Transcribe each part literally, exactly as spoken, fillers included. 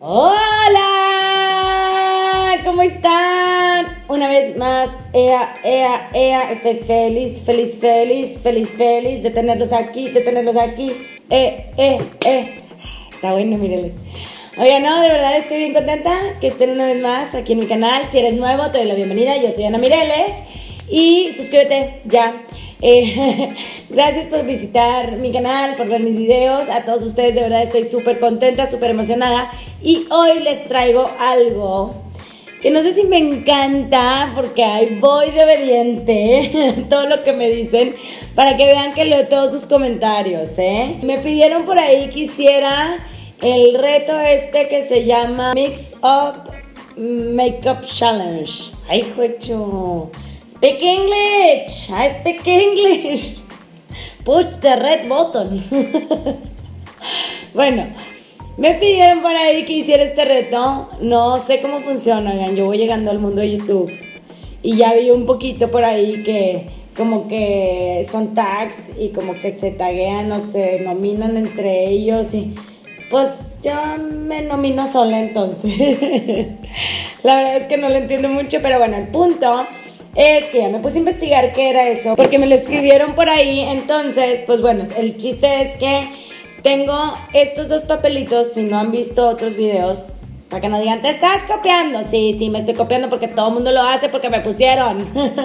Hola, ¿cómo están? Una vez más, ea, ea, ea, estoy feliz, feliz, feliz, feliz, feliz de tenerlos aquí, de tenerlos aquí, eh, eh, eh, está bueno, mírenles. Oigan, no, de verdad estoy bien contenta que estén una vez más aquí en mi canal. Si eres nuevo, te doy la bienvenida, yo soy Ana Mireles y suscríbete ya. Eh, gracias por visitar mi canal, por ver mis videos. A todos ustedes de verdad estoy súper contenta, súper emocionada. Y hoy les traigo algo que no sé si me encanta, porque ahí voy de obediente todo lo que me dicen, para que vean que leo todos sus comentarios, ¿eh? Me pidieron por ahí que hiciera el reto este que se llama Mix Up Makeup Challenge. Ay, juecho. Speak English, I speak English. Push the red button. Bueno, me pidieron por ahí que hiciera este reto. No sé cómo funciona, oigan, yo voy llegando al mundo de YouTube y ya vi un poquito por ahí que como que son tags y como que se taguean o se nominan entre ellos y pues yo me nomino sola entonces. La verdad es que no lo entiendo mucho, pero bueno, el punto es que ya me puse a investigar qué era eso, porque me lo escribieron por ahí. Entonces, pues bueno, el chiste es que tengo estos dos papelitos. Si no han visto otros videos, para que no digan, te estás copiando. Sí, sí, me estoy copiando porque todo el mundo lo hace porque me pusieron.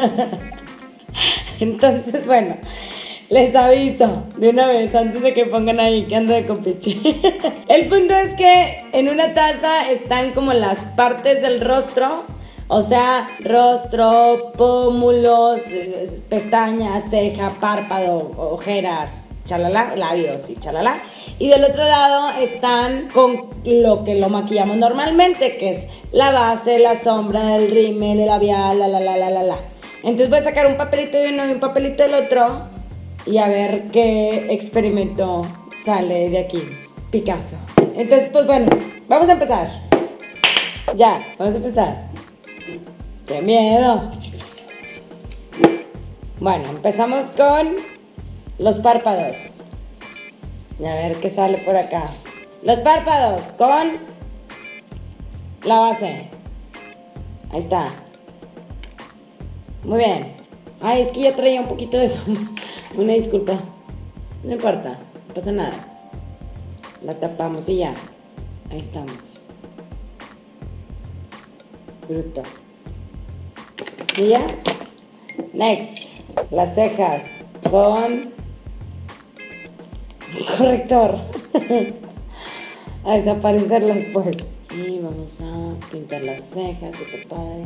Entonces, bueno, les aviso de una vez antes de que pongan ahí que ando de compiche. El punto es que en una taza están como las partes del rostro. O sea, rostro, pómulos, pestañas, ceja, párpado, ojeras, chalala, labios y chalala. Y del otro lado están con lo que lo maquillamos normalmente, que es la base, la sombra, el rímel, el labial, la la la la la la. Entonces voy a sacar un papelito de uno y un papelito del otro y a ver qué experimento sale de aquí. Picasso. Entonces, pues bueno, vamos a empezar. Ya, vamos a empezar. ¡Qué miedo! Bueno, empezamos con los párpados. A ver qué sale por acá. Los párpados con la base. Ahí está. Muy bien. Ay, es que ya traía un poquito de eso. Una disculpa. No importa, no pasa nada. La tapamos y ya. Ahí estamos. Bruto. ¿Y ya? Next. Las cejas con corrector. A desaparecerlas pues. Y vamos a pintar las cejas, super padre.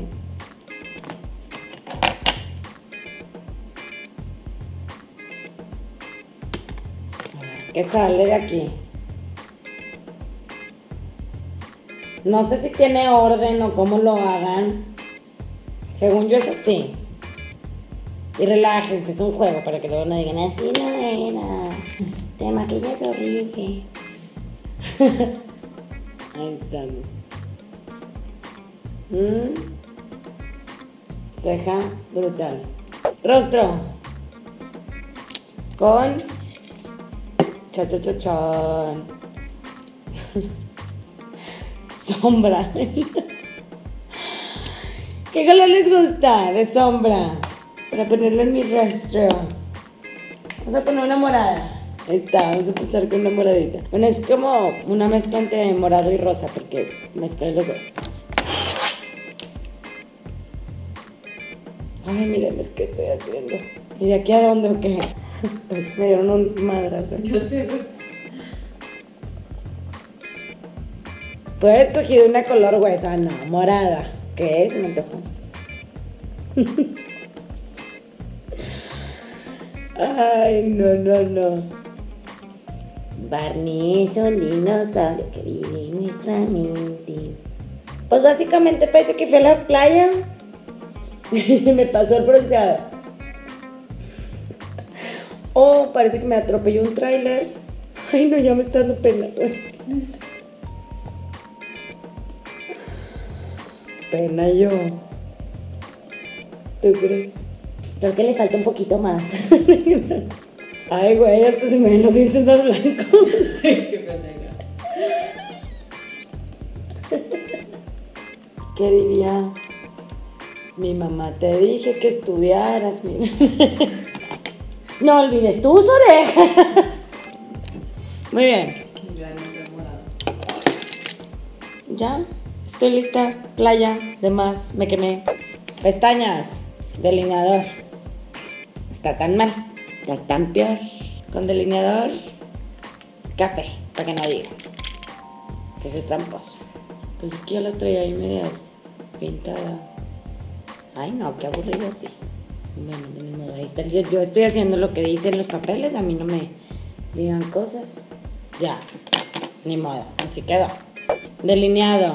A ver, ¿qué sale de aquí? No sé si tiene orden o cómo lo hagan. Según yo es así. Y relájense, es un juego para que luego no digan así no era. Te maquillas horrible. Ahí estamos. ¿Mm? Ceja brutal. Rostro. Con cha cha cha chan. Sombra. ¿Qué color les gusta de sombra? Para ponerlo en mi rostro. Vamos a poner una morada. Ahí está, vamos a empezar con una moradita. Bueno, es como una mezcla entre morado y rosa, porque mezclé los dos. Ay, miren, es que estoy haciendo. ¿Y de aquí a dónde o qué? Pues me dieron un madrazo. Yo sé, güey. Puedo haber escogido una color huesa, no, morada. ¿Qué es? Me antojó. Ay, no, no, no. Barney es un dinosaurio que vive en nuestra mente. Pues básicamente parece que fui a la playa y me pasó el bronceado. Oh, parece que me atropelló un tráiler. Ay, no, ya me está dando pena. Pena yo. ¿Tú crees? Creo que le falta un poquito más. Ay, güey, hasta se me ven los dientes más blancos. Qué pendeja. ¿Qué diría mi mamá? Te dije que estudiaras, mira. No olvides tus orejas. Muy bien. Ya, estoy lista. Playa, demás, me quemé. Pestañas, delineador. Está tan mal, está tan peor. Con delineador, café, para que no diga que soy tramposo. Pues es que yo las traía ahí medias pintadas. Ay no, qué aburrido así. Bueno, ni modo, ahí está. Yo, yo estoy haciendo lo que dicen los papeles, a mí no me digan cosas. Ya, ni modo, así quedó. Delineado.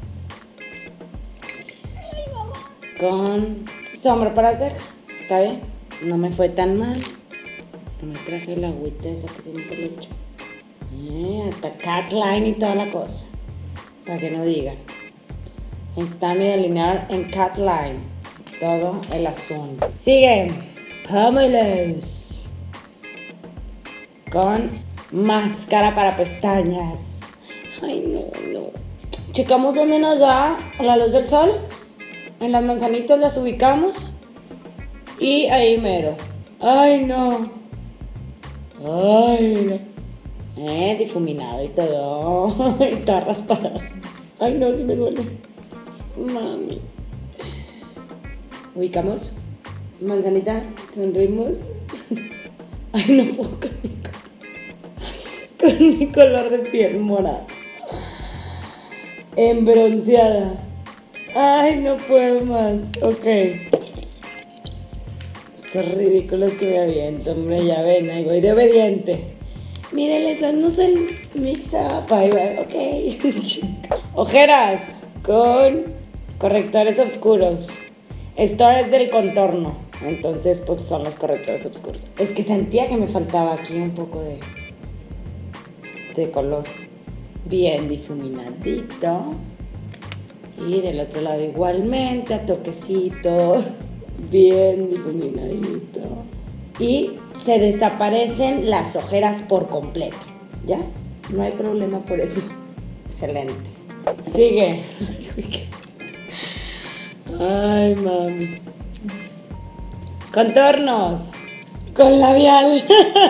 Con sombra para ceja, ¿está bien? No me fue tan mal. No me traje la agüita esa que siempre le echo. Eh, hasta cat line y toda la cosa. Para que no digan. Está mi delineador en cat line. Todo el asunto. Sigue. Pómulos. Con máscara para pestañas. Ay, no, no. Checamos dónde nos da la luz del sol. En las manzanitas las ubicamos. Y ahí mero. Ay, no. Ay, no. Eh, difuminado y todo. Está raspada. Ay, no, sí me duele. Mami. Ubicamos. Manzanita, sonrimos. Ay, no puedo con mi, con mi color de piel morada. Embronceada. Ay, no puedo más. Ok. Estos ridículos que me aviento, hombre, ya ven, ahí voy de obediente. Miren, esas el mix-up, ahí va, ok. Ojeras con correctores oscuros. Esto es del contorno, entonces pues son los correctores oscuros. Es que sentía que me faltaba aquí un poco de, de color. Bien difuminadito. Y del otro lado igualmente, a toquecito. Bien difuminadito. Y se desaparecen las ojeras por completo. ¿Ya? No hay problema por eso. Excelente. Sigue. Ay, mami. Contornos. Con labial.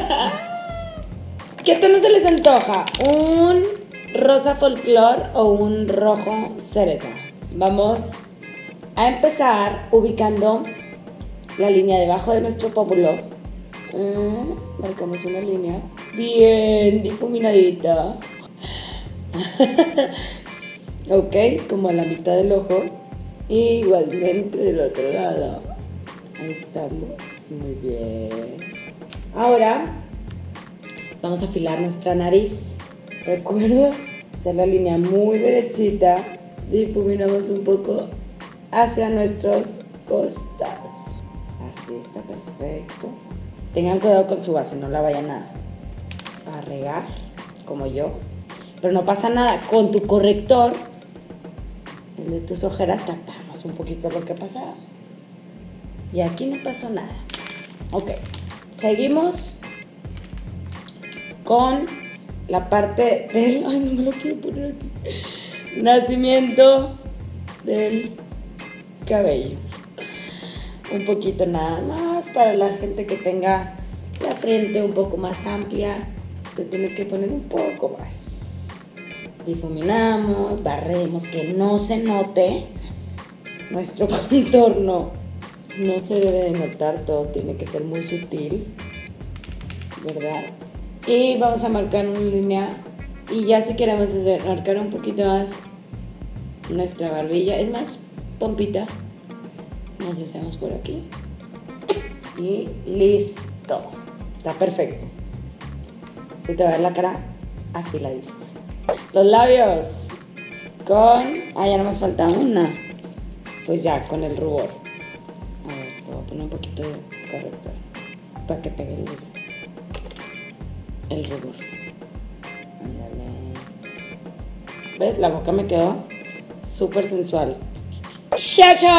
¿Qué tono se les antoja? ¿Un rosa folclor o un rojo cereza? Vamos a empezar ubicando la línea debajo de nuestro pómulo. Eh, marcamos una línea bien difuminadita. Ok, como a la mitad del ojo. Y igualmente del otro lado. Ahí estamos, muy bien. Ahora vamos a afilar nuestra nariz. Recuerda hacer la línea muy derechita. Difuminamos un poco hacia nuestros costados. Así está perfecto. Tengan cuidado con su base, no la vayan a, a regar como yo. Pero no pasa nada, con tu corrector, el de tus ojeras, tapamos un poquito lo que pasaba. Y aquí no pasó nada. Ok, seguimos con la parte del... Ay, no me lo quiero poner aquí. Nacimiento del cabello. Un poquito nada más para la gente que tenga la frente un poco más amplia. Te tienes que poner un poco más. Difuminamos, barremos, que no se note nuestro contorno. No se debe de notar, todo tiene que ser muy sutil, ¿verdad? Y vamos a marcar una línea. Y ya si queremos marcar un poquito más nuestra barbilla, es más, pompita, nos hacemos por aquí. Y listo. Está perfecto. Se te va a ver la cara afiladísima. Los labios con... Ah, ya no nos falta una. Pues ya, con el rubor. A ver, le voy a poner un poquito de corrector para que pegue el, el rubor. Ándale. ¿Ves? La boca me quedó súper sensual. ¡Cha-chan!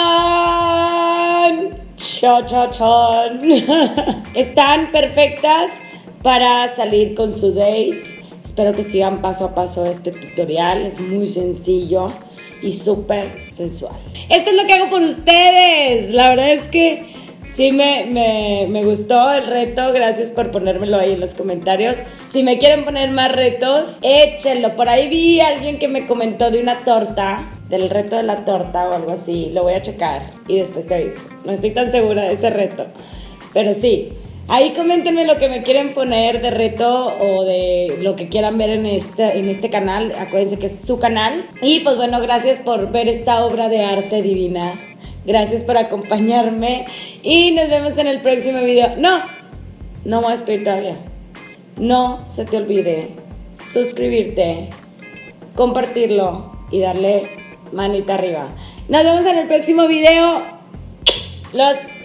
¡Cha-cha-chan! Están perfectas para salir con su date. Espero que sigan paso a paso este tutorial. Es muy sencillo. y súper sensual. Esto es lo que hago por ustedes. La verdad es que sí me, me, me gustó el reto. Gracias por ponérmelo ahí en los comentarios. Si me quieren poner más retos, échenlo. Por ahí vi a alguien que me comentó de una torta, del reto de la torta o algo así. Lo voy a checar y después te aviso. No estoy tan segura de ese reto, pero sí. Ahí coméntenme lo que me quieren poner de reto o de lo que quieran ver en este, en este canal. Acuérdense que es su canal. Y pues bueno, gracias por ver esta obra de arte divina. Gracias por acompañarme y nos vemos en el próximo video. No, no me voy a despedir todavía. No se te olvide suscribirte, compartirlo y darle manita arriba. Nos vemos en el próximo video. Los